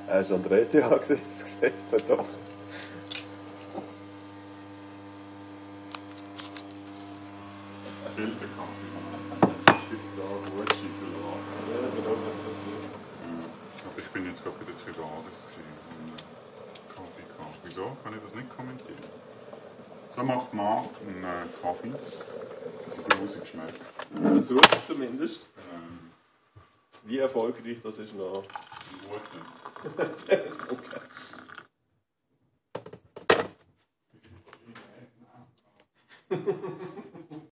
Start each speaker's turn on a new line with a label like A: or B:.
A: Hast du an der ETH gesehen? Das sieht man doch.
B: Filterkaffee. Das ist jetzt da Wurzelberatung.
A: Ja, genau.
B: Aber ich bin jetzt gerade bei der Trivades gesehen. Kaffee. Wieso kann ich das nicht kommentieren? So macht Marc einen Kaffee, der grusig schmeckt.
A: Versucht es zumindest. Wie erfolgreich das ist noch. Okay.